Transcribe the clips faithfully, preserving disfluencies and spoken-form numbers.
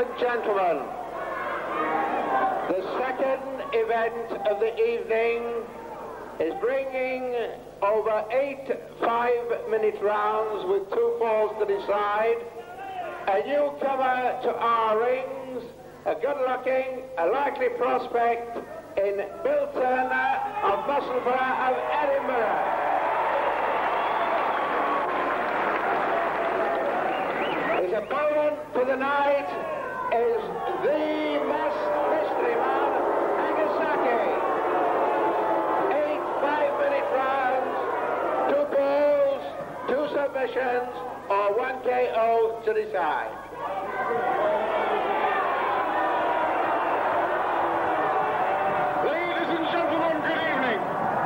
gentlemen, the second event of the evening is bringing over eight five-minute rounds with two falls to decide. A newcomer to our rings, a good-looking, a likely prospect in Bill Turner of Musselburgh of Edinburgh. His opponent for the night is the mystery man, Nagasaki. Eight five-minute rounds, two balls, two submissions, or one K O to decide. Ladies and gentlemen, good evening.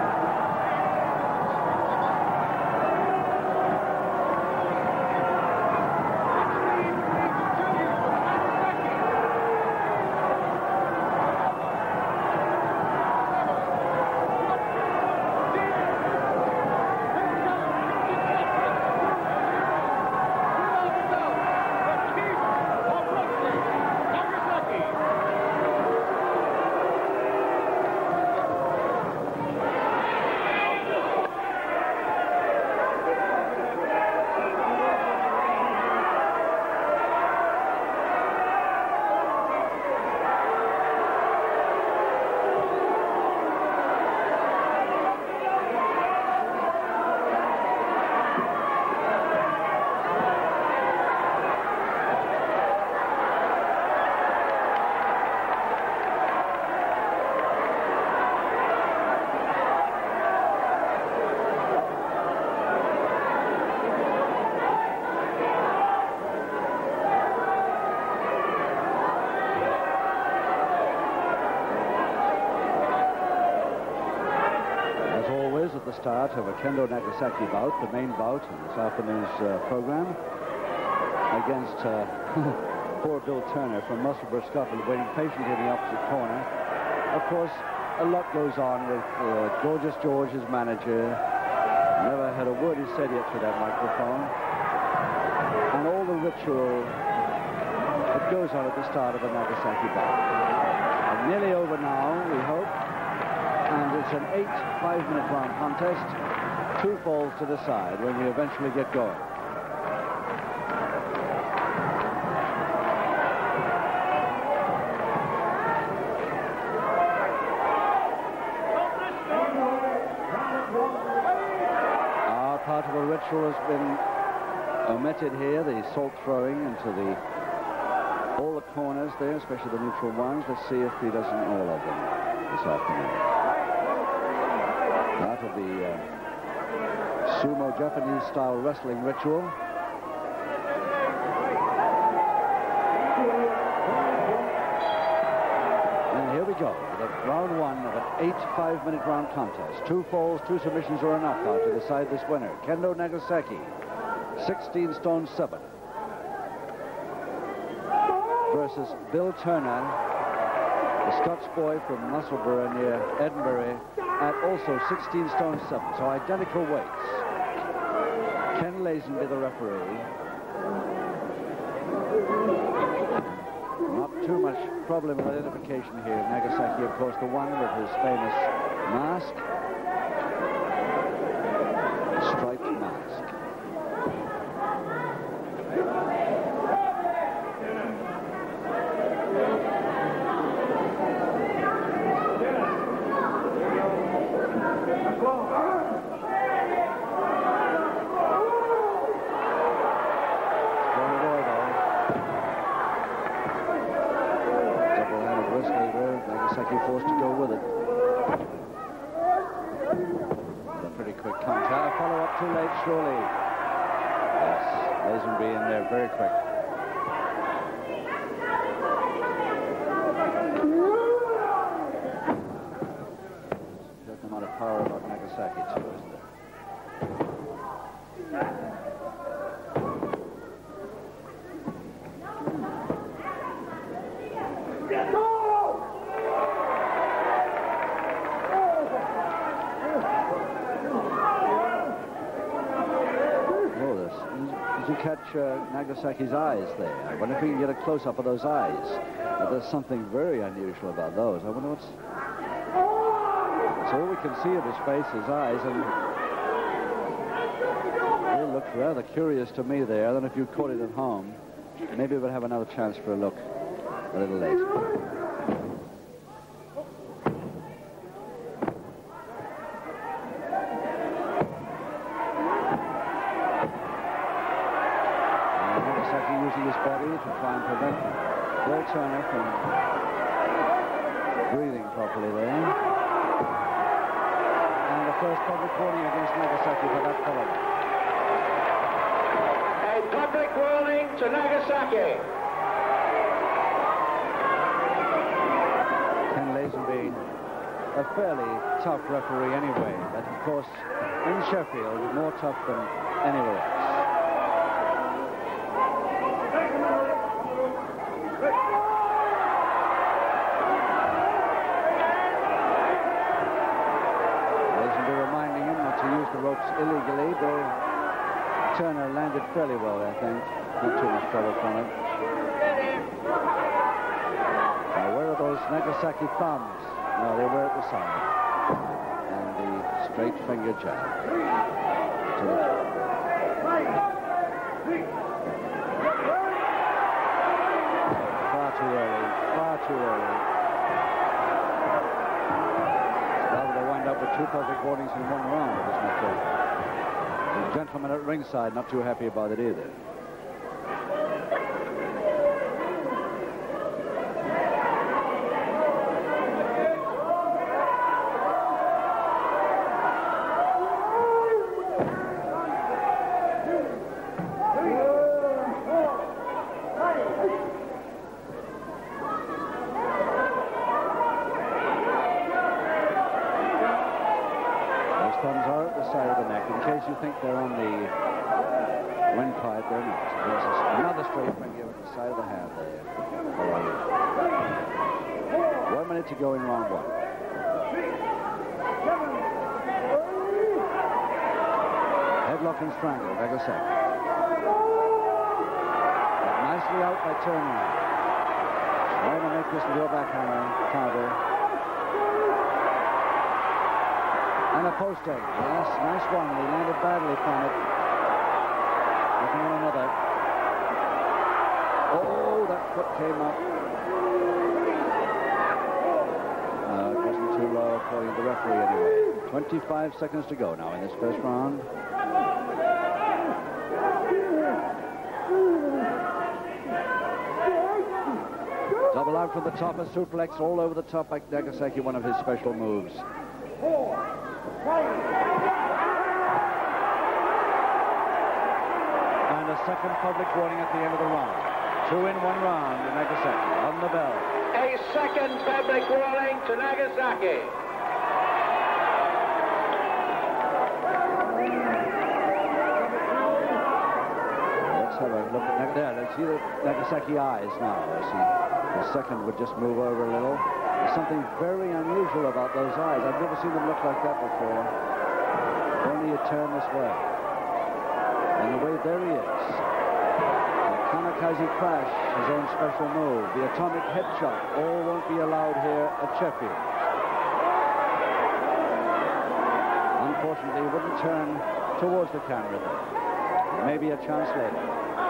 At the start of a Kendo Nagasaki bout, the main bout in this afternoon's uh, program, against uh, poor Bill Turner from Musselburgh, Scotland, waiting patiently in the opposite corner. Of course, a lot goes on with uh, Gorgeous George, his manager. Never had a word he said yet to that microphone. And all the ritual that goes on at the start of a Nagasaki bout. And nearly over now, we hope. And it's an eight five-minute round contest, two falls to the side when we eventually get going. Our part of the ritual has been omitted here, the salt throwing into the all the corners there, especially the neutral ones. Let's see if he doesn't all of them this afternoon. Part of the uh, sumo Japanese-style wrestling ritual. And here we go, with round one of an eight five-minute round contest. Two falls, two submissions, or a knockout to decide this winner. Kendo Nagasaki, sixteen stone seven, versus Bill Turner, the Scots boy from Musselburgh near Edinburgh, at also sixteen stone seven, so identical weights. Ken Lazenby, the referee. Not too much problem with identification here. Nagasaki, of course, the one with his famous mask, the striped mask. Forced to go with it. A pretty quick counter. Follow up too late, surely. Yes, Lazenby in there very quick. Certain amount of power about Nagasaki too, isn't there? Did you catch uh, Nagasaki's eyes there? I wonder if we can get a close-up of those eyes. Uh, there's something very unusual about those. I wonder what's... So all we can see of his face, his eyes, and it looks rather curious to me there. I don't know if you caught it at home. Maybe we'll have another chance for a look a little later. Using his body to try and prevent Bill Turner from breathing properly there. And the first public warning against Nagasaki for that fellow. A public warning to Nagasaki. Ken Lazenby, a fairly tough referee anyway, but of course in Sheffield more tough than anywhere else. Illegally, Bill Turner landed fairly well, I think. Not too much trouble from it. Now, where are those Nagasaki thumbs? No, they were at the side. And the straight finger jab. To the far too early. Far too early. Well, they wind up with two perfect warnings in one round of this match. The gentleman at ringside not too happy about it either. You think they're on the windpipe, they're not. There's another straight finger at the side of the hand there. One minute to go in round one. Headlock and strangle, Nagasaki. Nicely out by Turner. Trying to make this into a backhammer counter. And a post egg. Yes, nice one. He landed badly from it. Looking on another. Oh, that foot came up. Uh, it wasn't too low according to the referee anyway. twenty-five seconds to go now in this first round. Double out from the top, a suplex all over the top like Nagasaki, one of his special moves. And a second public warning at the end of the round. Two in one round to Nagasaki on the bell. A second public warning to Nagasaki. Let's have a look at Nagasaki. There, let's see the Nagasaki eyes now. I see the second would just move over a little. There's something very unusual about those eyes. I've never seen them look like that before. Only you turn this way. And the way there he is. The kamikaze crash, his own special move. The atomic headshot. All won't be allowed here at Sheffield. Unfortunately, he wouldn't turn towards the camera there. Maybe a chance later.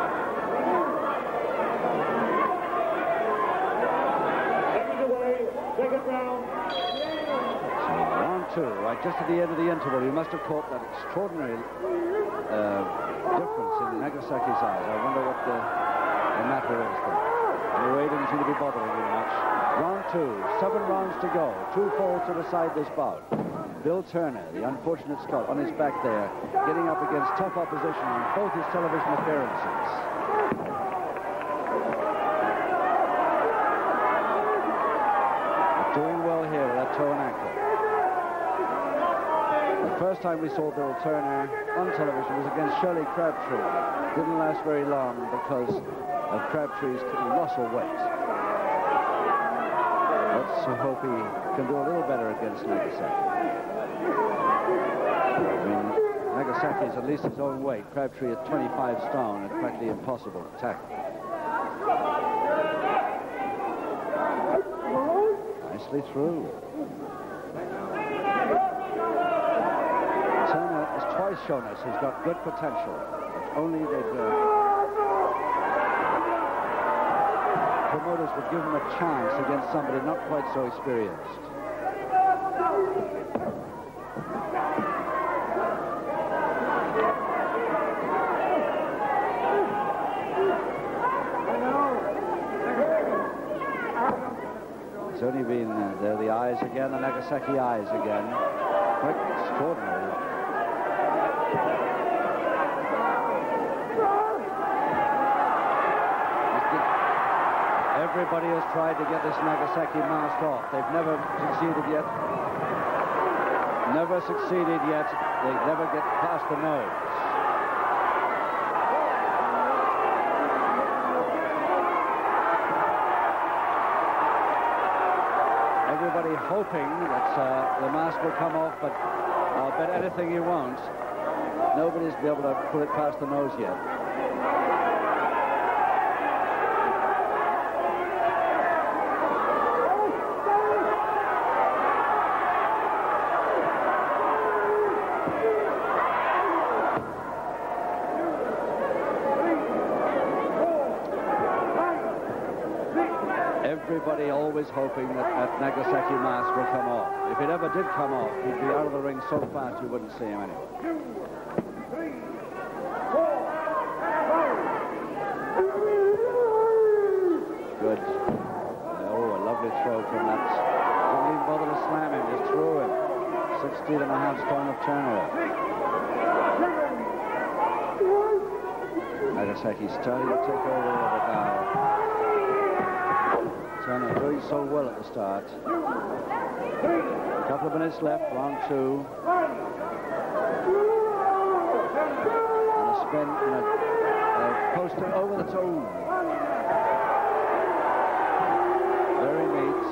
Second round. So round two, right just at the end of the interval, you must have caught that extraordinary uh, difference in Nagasaki's eyes. I wonder what the, the matter is there. Anyway, didn't seem to be bothering him much. Round two, seven rounds to go. Two falls to decide this bout. Bill Turner, the unfortunate Scot, on his back there, getting up against tough opposition on both his television appearances. Doing well here with that toe and ankle. The first time we saw Bill Turner on television was against Shirley Crabtree. Didn't last very long because of Crabtree's colossal weight. Let's hope he can do a little better against Nagasaki. I mean, Nagasaki Nagasaki is at least his own weight. Crabtree at twenty-five stone, it's practically impossible to tackle. Nicely through. Turner has twice shown us he's got good potential. If only they'd... Uh, promoters would give him a chance against somebody not quite so experienced. It's only been, uh, there the eyes again, the Nagasaki eyes again. Quite extraordinary. Everybody has tried to get this Nagasaki mask off. They've never succeeded yet. Never succeeded yet. They never get past the nose. Everybody hoping that uh, the mask will come off, but I'll bet anything you won't. Nobody's been able to pull it past the nose yet. Everybody always hoping that that Nagasaki mask will come off. If it ever did come off, he'd be out of the ring so fast you wouldn't see him anyway. Good. Oh, a lovely throw from that. Didn't even bother to slam him, just threw him. sixteen and a half stone of Turner. Nagasaki starting to take over a little bit now. Turner doing so well at the start. A couple of minutes left, round two. And a spin and a, a poster over the toe. Very neat.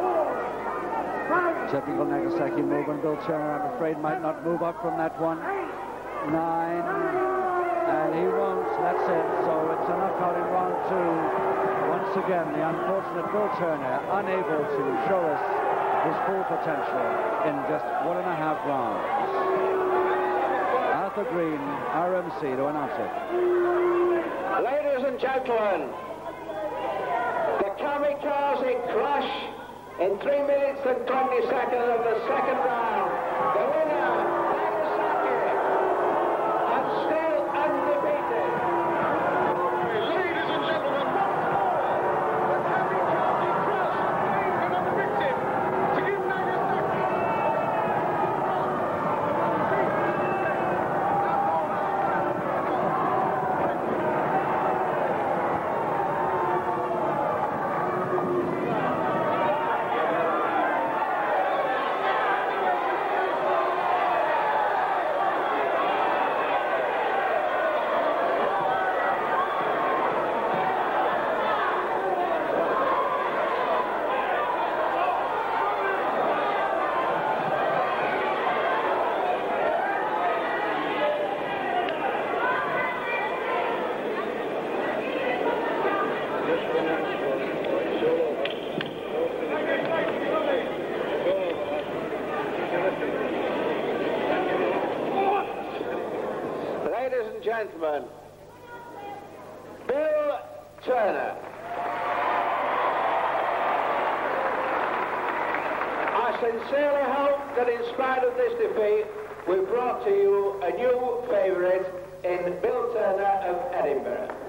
Typical Nagasaki move, and Bill Turner, I'm afraid, might not move up from that one. Nine. And he won't. That's it. So it's a knockout in round two. Once again, the unfortunate Bill Turner unable to show us his full potential in just one and a half rounds. Arthur Green, R M C, to announce it. Ladies and gentlemen, the kamikaze crash in three minutes and twenty seconds of the second round. The winner, Nagasaki, and still undefeated. Ladies and gentlemen, the kamikaze crash named another victim to give Nagasaki. Ladies and gentlemen, Bill Turner. I sincerely hope that in spite of this defeat, we brought to you a new favourite in Bill Turner of Edinburgh.